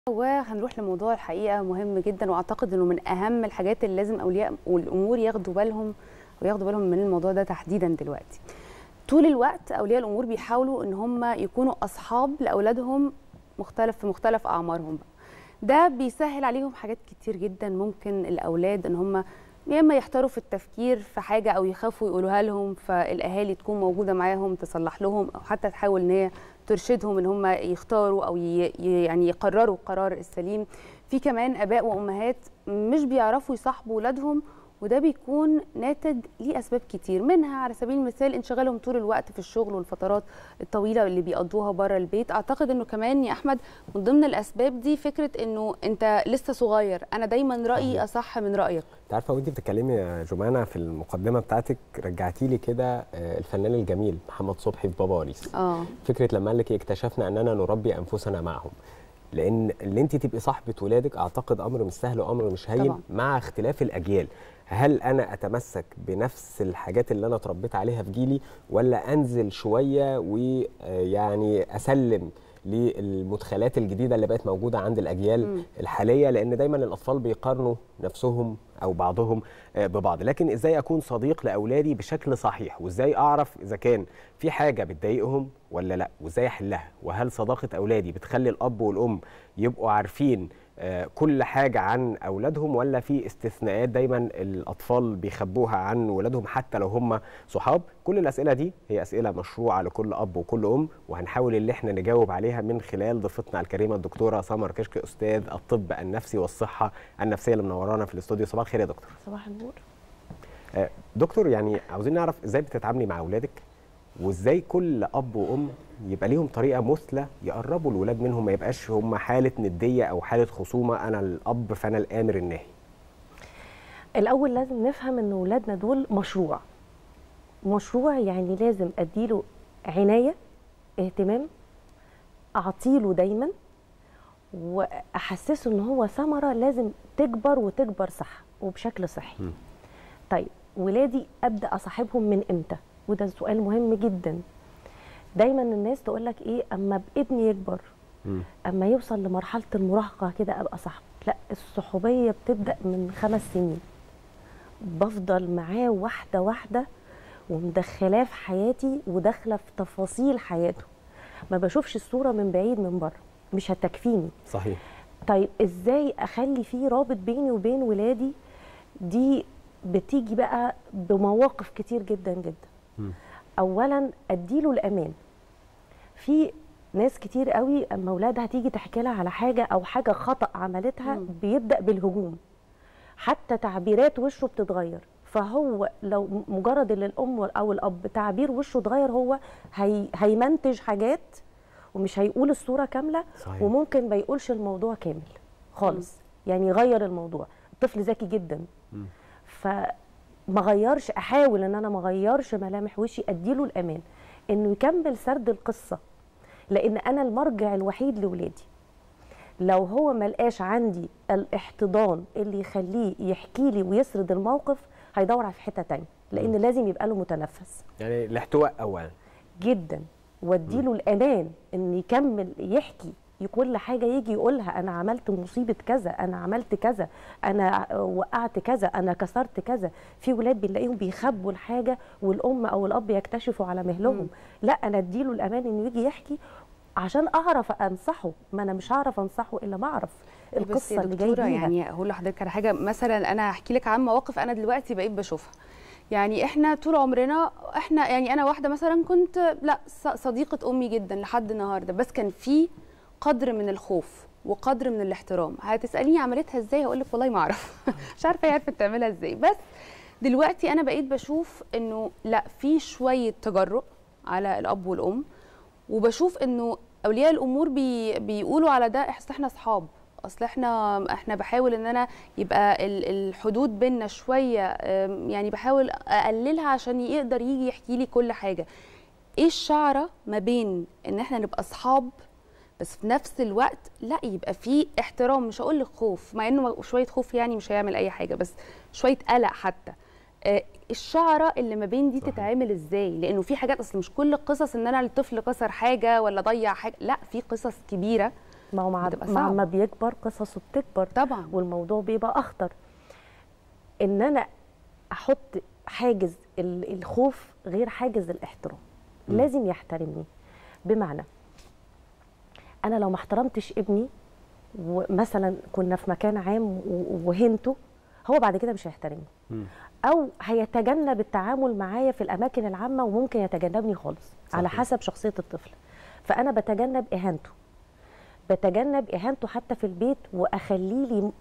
وهنروح لموضوع الحقيقه مهم جدا، واعتقد انه من اهم الحاجات اللي لازم اولياء الامور ياخدوا بالهم من الموضوع ده تحديدا دلوقتي. طول الوقت اولياء الامور بيحاولوا ان هم يكونوا اصحاب لاولادهم في مختلف اعمارهم بقى. ده بيسهل عليهم حاجات كتير جدا. ممكن الاولاد ان هم يا اما يحتاروا في التفكير في حاجه او يخافوا يقولوها لهم، فالاهالي تكون موجوده معاهم تصلح لهم، او حتى تحاول ان هي ترشدهم ان هم يختاروا او يعني يقرروا القرار السليم. في كمان اباء وامهات مش بيعرفوا يصاحبوا اولادهم، وده بيكون ناتج ليه اسباب كتير، منها على سبيل المثال انشغالهم طول الوقت في الشغل والفترات الطويله اللي بيقضوها بره البيت. اعتقد انه كمان يا احمد من ضمن الاسباب دي فكره انه انت لسه صغير، انا دايما رايي اصح من رايك. انت عارفه وانت بتتكلمي يا جمانه في المقدمه بتاعتك رجعتي لي كده الفنان الجميل محمد صبحي في بابا وليس. فكره لما قال لك اكتشفنا اننا نربي انفسنا معهم، لان اللي انت تبقي صاحبه ولادك اعتقد امر مش سهل وامر مش هين طبعا. مع اختلاف الاجيال، هل انا اتمسك بنفس الحاجات اللي انا اتربيت عليها في جيلي، ولا انزل شويه ويعني اسلم للمدخلات الجديده اللي بقت موجوده عند الاجيال الحاليه؟ لان دايما الاطفال بيقارنوا نفسهم او بعضهم ببعض. لكن ازاي اكون صديق لاولادي بشكل صحيح، وازاي اعرف اذا كان في حاجه بتضايقهم ولا لا، وازاي احلها؟ وهل صداقه اولادي بتخلي الاب والام يبقوا عارفين كل حاجه عن اولادهم، ولا في استثناءات دايما الاطفال بيخبوها عن ولادهم حتى لو هم صحاب؟ كل الاسئله دي هي اسئله مشروعه لكل اب وكل ام، وهنحاول ان احنا نجاوب عليها من خلال ضيفتنا الكريمه الدكتوره سمر كشك، استاذ الطب النفسي والصحه النفسيه اللي منورانا في الاستوديو. صباح الخير يا دكتور. صباح النور. دكتور، يعني عاوزين نعرف ازاي بتتعاملي مع اولادك، وازاي كل اب وام يبقى ليهم طريقه مثلى يقربوا الولاد منهم، ما يبقاش هم حاله نديه او حاله خصومه، انا الاب فانا الامر الناهي. الاول لازم نفهم ان اولادنا دول مشروع، يعني لازم اديله عنايه، اهتمام، اعطيله دايما، واحسسه ان هو ثمره لازم تكبر وتكبر صح وبشكل صحي. طيب ولادي ابدا اصاحبهم من امتى؟ وده سؤال مهم جدا. دايما الناس تقول لك ايه، اما ابني يكبر، اما يوصل لمرحله المراهقه كده ابقى صاحبه. لا، الصحوبيه بتبدا من 5 سنين. بفضل معاه واحده واحده ومدخلاه في حياتي وداخله في تفاصيل حياته، ما بشوفش الصوره من بعيد من بره، مش هتكفيني. صحيح. طيب ازاي اخلي فيه رابط بيني وبين ولادي؟ دي بتيجي بقى بمواقف كتير جدا جدا. اولا اديله الامان. في ناس كتير قوي اما اولادها تيجي تحكي لها على حاجه او حاجه خطا عملتها بيبدا بالهجوم، حتى تعبيرات وشه بتتغير. فهو لو مجرد ان الام او الاب تعبير وشه اتغير، هو هيمنتج حاجات ومش هيقول الصوره كامله. صحيح. وممكن ما يقولش الموضوع كامل خالص، يعني يغير الموضوع. الطفل ذكي جدا، فما غيرش، احاول ان انا ما غيرش ملامح وشي، اديله الامان انه يكمل سرد القصه، لان انا المرجع الوحيد لاولادي. لو هو ما لقاش عندي الاحتضان اللي يخليه يحكي لي ويسرد الموقف، هيدور في حته ثانيه، لان لازم يبقى له متنفس. يعني الاحتواء اولا جدا، واديله الامان ان يكمل يحكي كل حاجه يجي يقولها. انا عملت مصيبه كذا، انا عملت كذا، انا وقعت كذا، انا كسرت كذا. في ولاد بنلاقيهم بيخبوا الحاجه والام او الاب يكتشفوا على مهلهم. لا، انا اديله الامان انه يجي يحكي عشان اعرف انصحه. ما انا مش هعرف انصحه الا ما اعرف القصه اللي جايه بيها. يعني هقول لحضرتك على حاجه، مثلا انا هحكي لك عن مواقف انا دلوقتي بقيت بشوفها. يعني احنا طول عمرنا يعني انا واحده مثلا كنت صديقه امي جدا لحد النهارده، بس كان في قدر من الخوف وقدر من الاحترام. هتساليني عملتها ازاي؟ هقول لك والله ما اعرف. مش عارفه هي عرفت تعملها ازاي. بس دلوقتي انا بقيت بشوف انه لا، في شويه تجرؤ على الاب والام، وبشوف انه اولياء الامور بيقولوا على ده اصل احنا اصحاب، اصل احنا بحاول ان انا يبقى الحدود بيننا شويه، يعني بحاول اقللها عشان يقدر يجي يحكي لي كل حاجه. ايه الشعره ما بين ان احنا نبقى اصحاب بس في نفس الوقت لا يبقى في احترام؟ مش هقول لك خوف، مع انه شويه خوف يعني مش هيعمل اي حاجه، بس شويه قلق حتى. الشعره اللي ما بين دي تتعامل ازاي؟ لانه في حاجات، اصل مش كل القصص ان انا الطفل كسر حاجه ولا ضيع حاجه، لا، في قصص كبيره ما هو مع ما بيكبر قصصه بتكبر طبعا، والموضوع بيبقى اخطر. ان انا احط حاجز الخوف غير حاجز الاحترام. لازم يحترمني، بمعنى انا لو ما احترمتش ابني ومثلا كنا في مكان عام وهنته، هو بعد كده مش هيحترمني او هيتجنب التعامل معايا في الاماكن العامه وممكن يتجنبني خالص. صحيح. على حسب شخصيه الطفل. فانا بتجنب اهانته حتى في البيت، واخلي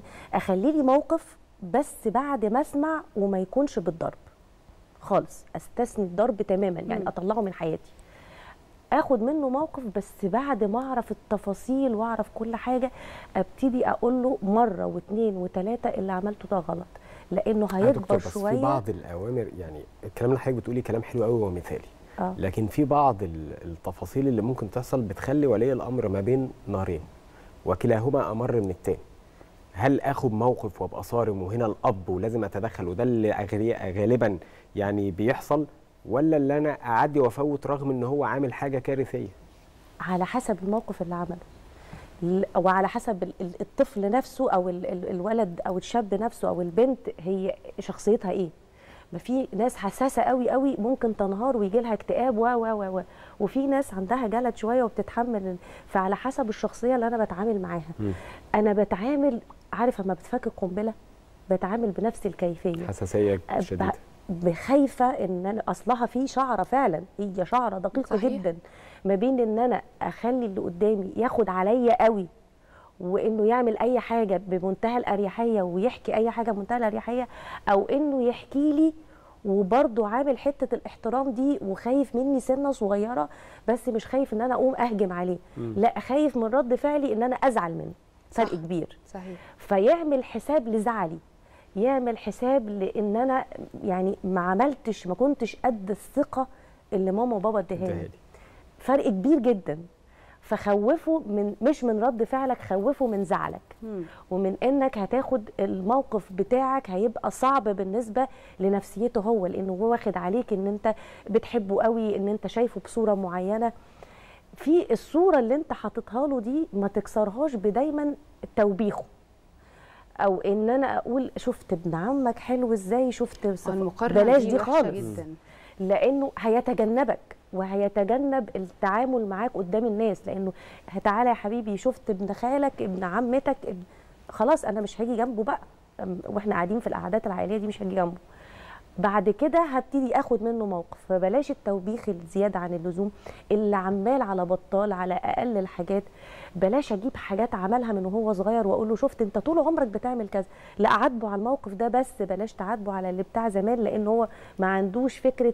لي موقف بس بعد ما اسمع، وما يكونش بالضرب خالص. استثني الضرب تماما، يعني اطلعه من حياتي. اخد منه موقف بس بعد ما اعرف التفاصيل واعرف كل حاجه، ابتدي اقول له مره واثنين وثلاثه اللي عملته ده غلط، لانه هيكبر شويه. في بعض الاوامر، يعني الكلام اللي حضرتك بتقولي كلام حلو قوي ومثالي، لكن في بعض التفاصيل اللي ممكن تحصل بتخلي ولي الامر ما بين نارين وكلاهما امر من التاني. هل اخد موقف وابقى صارم وهنا الاب ولازم اتدخل، وده اللي غالبا يعني بيحصل، ولا اللي انا اعدي وافوت رغم ان هو عامل حاجه كارثيه؟ على حسب الموقف اللي عمله، وعلى حسب الطفل نفسه او الولد او الشاب نفسه او البنت، هي شخصيتها ايه. ما في ناس حساسه قوي قوي ممكن تنهار ويجي لها اكتئاب وفي ناس عندها جلد شويه وبتتحمل. فعلى حسب الشخصيه اللي انا بتعامل معاها. انا بتعامل، عارف لما بتفك القنبله بتعامل بنفس الكيفيه، حساسيه شديده، بخايفه ان انا اصلها في شعره فعلا، هي شعره دقيقه جدا، ما بين ان انا اخلي اللي قدامي ياخد عليا قوي وانه يعمل اي حاجه بمنتهى الاريحيه ويحكي اي حاجه بمنتهى الاريحيه، او انه يحكي لي وبرضه عامل حته الاحترام دي وخايف مني سنه صغيره، بس مش خايف ان انا اقوم اهجم عليه، لا خايف من رد فعلي ان انا ازعل منه. فرق كبير. صحيح. فيعمل حساب لزعلي، يعمل حساب لان انا يعني ما كنتش قد الثقه اللي ماما وبابا اداها لي. فرق كبير جدا. فخوفه مش من رد فعلك، خوفه من زعلك ومن انك هتاخد الموقف بتاعك هيبقى صعب بالنسبه لنفسيته هو، لانه هو واخد عليك ان انت بتحبه قوي، ان انت شايفه بصوره معينه. في الصوره اللي انت حاططها له دي ما تكسرهاش بدايما توبيخه، او ان انا اقول شفت ابن عمك حلو ازاي، شفت بلاش دي خالص جدا. لانه هيتجنبك وهيتجنب التعامل معاك قدام الناس، لانه تعالى يا حبيبي شفت ابن خالك ابن عمتك خلاص انا مش هاجي جنبه بقى، واحنا قاعدين في القعدات العائليه دي مش هاجي جنبه. بعد كده هبتدي اخد منه موقف. فبلاش التوبيخ الزياده عن اللزوم اللي عمال على بطال على اقل الحاجات. بلاش اجيب حاجات عملها من وهو صغير واقول له شفت انت طول عمرك بتعمل كذا، لا اعاتبه على الموقف ده، بس بلاش تعاتبه على اللي بتاع زمان، لان هو ما عندوش فكره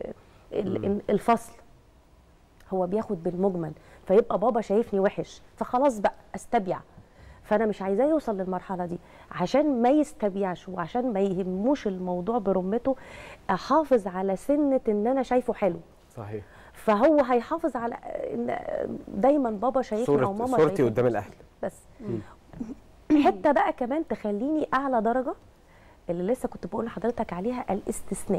الفصل، هو بياخد بالمجمل، فيبقى بابا شايفني وحش فخلاص بقى استبيع. فانا مش عايزاه يوصل للمرحله دي، عشان ما يستبيعش وعشان ما يهموش الموضوع برمته. احافظ على سنه ان انا شايفه حلو. صحيح. فهو هيحافظ على ان دايما بابا شايفني او ماما صورتي قدام الاهل بس. حته بقى كمان تخليني اعلى درجه، اللي لسه كنت بقول لحضرتك عليها، الاستثناء.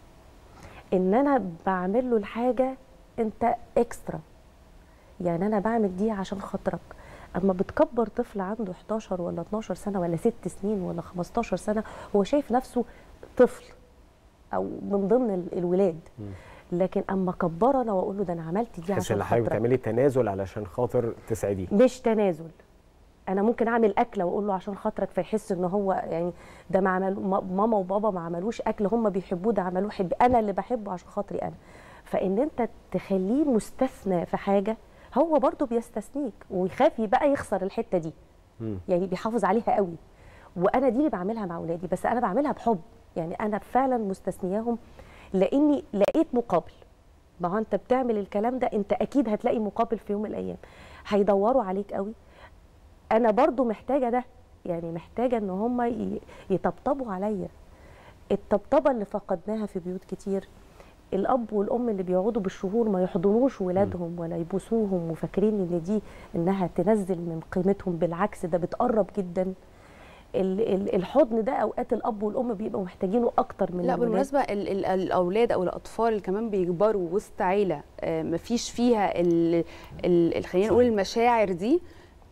ان انا بعمل له الحاجه انت اكسترا، يعني انا بعمل دي عشان خاطرك. اما بتكبر طفل عنده 11 ولا 12 سنه ولا 6 سنين ولا 15 سنه، هو شايف نفسه طفل او من ضمن الولاد. لكن اما كبر انا واقول له ده انا عملت دي عشان خاطرك. حضرتك بتعملي تنازل علشان خاطر تسعديه. مش تنازل، انا ممكن اعمل اكله واقول له عشان خاطرك، فيحس ان هو يعني ده ما عمل ماما وبابا ما عملوش اكل هم بيحبوه، ده عملوه انا اللي بحبه عشان خاطري انا. فان انت تخليه مستثنى في حاجه، هو برضو بيستثنيك ويخاف يبقى يخسر الحته دي. يعني بيحافظ عليها قوي. وانا دي اللي بعملها مع اولادي، بس انا بعملها بحب، يعني انا فعلا مستثنياهم لاني لقيت مقابل. ما هو انت بتعمل الكلام ده انت اكيد هتلاقي مقابل في يوم من الايام. هيدوروا عليك قوي. انا برضو محتاجه ده، يعني محتاجه ان هم يطبطبوا عليا. الطبطبه اللي فقدناها في بيوت كتير، الاب والام اللي بيقعدوا بالشهور ما يحضنوش ولادهم ولا يبوسوهم وفاكرين ان دي انها تنزل من قيمتهم، بالعكس ده بتقرب جدا. الحضن ده اوقات الاب والام بيبقوا محتاجينه اكتر من لا بالمناسبه الاولاد او الاطفال اللي كمان بيكبروا وسط عيله مفيش فيها خلينا نقول المشاعر دي،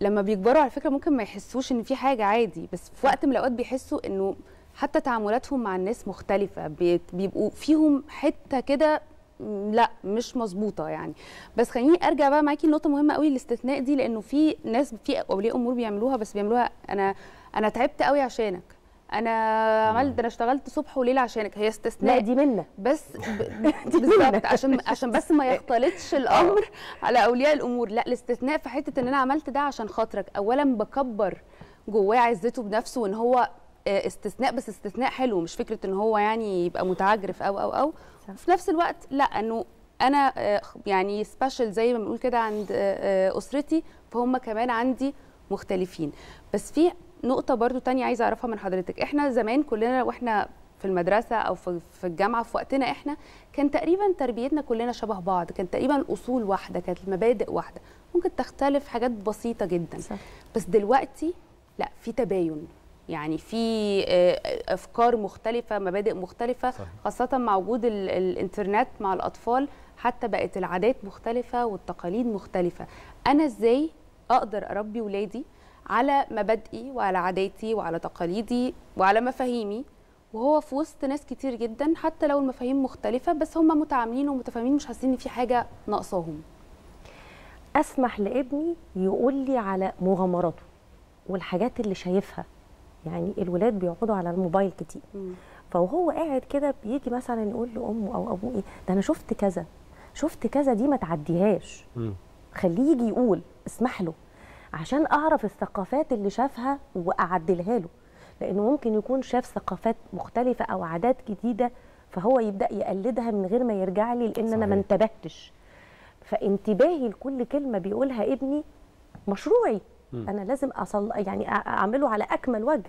لما بيكبروا على فكره ممكن ما يحسوش ان في حاجه عادي، بس في وقت من الاوقات بيحسوا انه حتى تعاملاتهم مع الناس مختلفه، بيبقوا فيهم حته كده لا مش مظبوطه يعني. بس خليني ارجع بقى معاكي لنقطه مهمه قوي، الاستثناء دي، لانه في ناس، في اولياء امور بيعملوها، بس بيعملوها انا تعبت قوي عشانك، انا عملت، انا اشتغلت صبح وليل عشانك، هي استثناء. لا دي منك بس بالظبط، عشان بس ما يختلطش الامر على اولياء الامور. لا، الاستثناء في حته ان انا عملت ده عشان خاطرك، اولا بكبر جواه عزته بنفسه وان هو استثناء، بس استثناء حلو، مش فكره ان هو يعني يبقى متعجرف او في نفس الوقت لا، انه انا يعني سبيشال زي ما بنقول كده عند اسرتي، فهم كمان عندي مختلفين. بس في نقطه برضو تانية عايزه اعرفها من حضرتك. احنا زمان كلنا واحنا في المدرسه او في الجامعه في وقتنا احنا، كان تقريبا تربيتنا كلنا شبه بعض، كان تقريبا الاصول واحده، كانت المبادئ واحده، ممكن تختلف حاجات بسيطه جدا صح. بس دلوقتي لا، في تباين، يعني في افكار مختلفه، مبادئ مختلفه صح. خاصه مع وجود الانترنت مع الاطفال، حتى بقت العادات مختلفه والتقاليد مختلفه. انا ازاي اقدر اربي ولادي على مبادئي وعلى عاداتي وعلى تقاليدي وعلى مفاهيمي، وهو في وسط ناس كتير جدا حتى لو المفاهيم مختلفه، بس هم متعاملين ومتفاهمين، مش حاسين ان في حاجه ناقصاهم؟ اسمح لابني يقول لي على مغامراته والحاجات اللي شايفها. يعني الولاد بيقعدوا على الموبايل كتير، فهو قاعد كده بيجي مثلا يقول لامه او ابوه ايه ده، انا شفت كذا شفت كذا، دي ما تعديهاش، خليه يجي يقول، اسمح له عشان اعرف الثقافات اللي شافها واعدلها له، لانه ممكن يكون شاف ثقافات مختلفه او عادات جديده، فهو يبدا يقلدها من غير ما يرجع لي، لان انا ما انتبهتش. فانتباهي لكل كلمه بيقولها ابني مشروعي، انا لازم يعني اعمله على اكمل وجه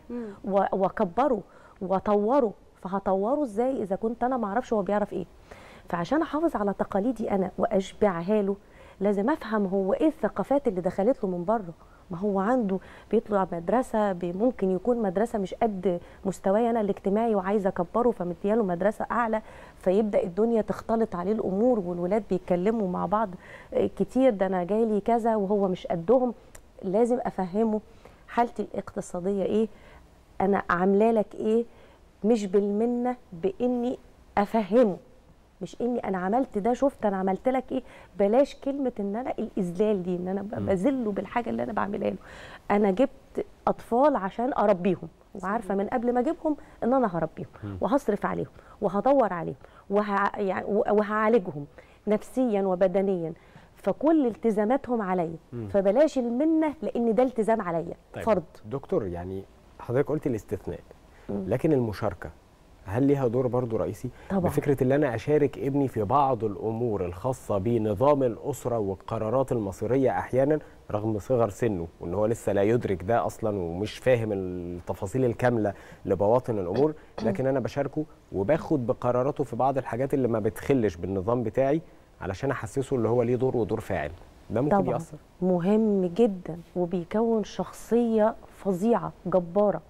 واكبره واطوره. فهطوره ازاي اذا كنت انا ما اعرفش هو بيعرف ايه؟ فعشان احافظ على تقاليدي انا واشبعها له، لازم افهم هو ايه الثقافات اللي دخلت له من بره. ما هو عنده بيطلع مدرسه، ممكن يكون مدرسه مش قد مستواي انا الاجتماعي وعايزه اكبره، فمدياله مدرسه اعلى، فيبدا الدنيا تختلط عليه الامور، والولاد بيتكلموا مع بعض كتير، ده انا جايلي كذا وهو مش قدهم. لازم افهمه حالتي الاقتصاديه ايه، انا عامله لك ايه، مش بالمنه، باني افهمه، مش اني انا عملت ده، شفت انا عملت لك ايه. بلاش كلمه ان انا الاذلال دي، ان انا بذله بالحاجه اللي انا بعملها له. انا جبت اطفال عشان اربيهم، وعارفه من قبل ما اجيبهم ان انا هربيهم وهصرف عليهم وهدور عليهم يعني وهعالجهم نفسيا وبدنيا، فكل التزاماتهم عليا، فبلاش المنه، لان ده التزام عليا. طيب فرض. دكتور، يعني حضرتك قلت الاستثناء، لكن المشاركه هل ليها دور برضو رئيسي؟ طبعا. بفكره ان انا اشارك ابني في بعض الامور الخاصه بنظام الاسره والقرارات المصيريه احيانا رغم صغر سنه، وان هو لسه لا يدرك ده اصلا ومش فاهم التفاصيل الكامله لبواطن الامور، لكن انا بشاركه وباخد بقراراته في بعض الحاجات اللي ما بتخلش بالنظام بتاعي، علشان احسسه اللي هو ليه دور ودور فاعل. ده ممكن طبعا يأثر؟ مهم جدا، وبيكون شخصيه فظيعه جباره.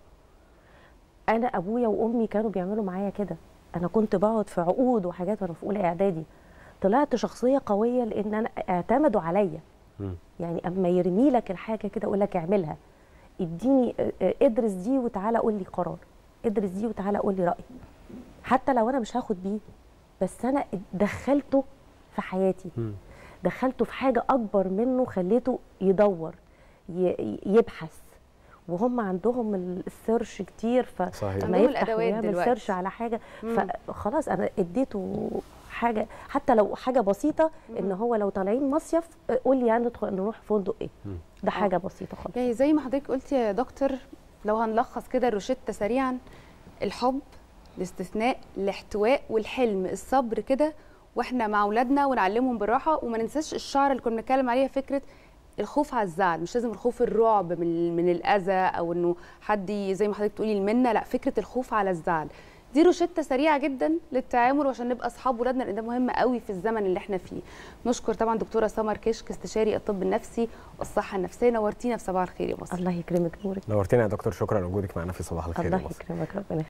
انا ابويا وامي كانوا بيعملوا معايا كده، انا كنت بقعد في عقود وحاجات وانا في اولى اعدادي، طلعت شخصيه قويه لان انا اعتمدوا عليا. يعني اما يرمي لك الحاجه كده يقول لك اعملها، اديني ادرس دي وتعالى قول لي قرار، ادرس دي وتعالى قول لي راي، حتى لو انا مش هاخد بيه، بس انا دخلته في حياتي، دخلته في حاجه اكبر منه، خليته يدور يبحث، وهم عندهم السيرش كتير، فما يفتح ويعمل سيرش على حاجه، فخلاص انا اديته حاجه، حتى لو حاجه بسيطه، ان هو لو طالعين مصيف قول لي هندخل نروح فندق ايه، ده حاجه بسيطه خالص. يعني زي ما حضرتك قلتي يا دكتور، لو هنلخص كده الروشته سريعا: الحب، الاستثناء، الاحتواء، والحلم، الصبر كده واحنا مع اولادنا ونعلمهم بالراحه، وما ننساش الشعر اللي كنا بنتكلم عليها، فكره الخوف على الزعل، مش لازم الخوف الرعب من الاذى او انه حد زي ما حضرتك تقولي المنه، لا، فكره الخوف على الزعل. دي روشته سريعه جدا للتعامل وعشان نبقى اصحاب ولادنا، لان ده مهم قوي في الزمن اللي احنا فيه. نشكر طبعا دكتوره سمر كشك، استشاري الطب النفسي والصحه النفسيه، نورتينا في صباح الخير يا مصر. الله يكرمك، نورك. نورتينا يا دكتور، شكرا لوجودك معنا في صباح الخير يا مصر. الله يكرمك، ربنا